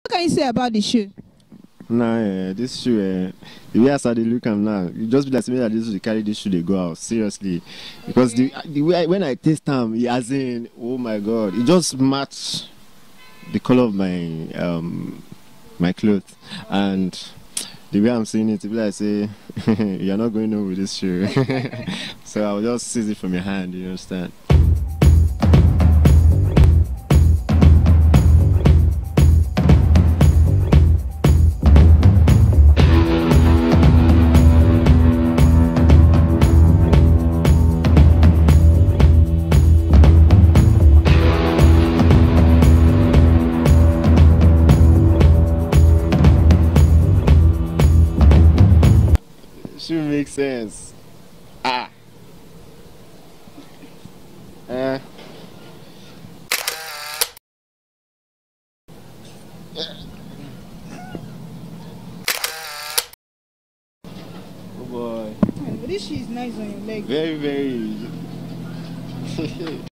What can you say about the shoe? Nah, this shoe, the way I saw the look am now, you just be like saying that this shoe carry this shoe they go out seriously, because the way when I taste them, as in, oh my god, it just match the color of my clothes, and the way I'm seeing it, people like say you're not going on with this shoe, so I'll just seize it from your hand. You understand? Should make sense. Ah. Eh. Oh boy. But this shoe is nice on your leg. Very, very.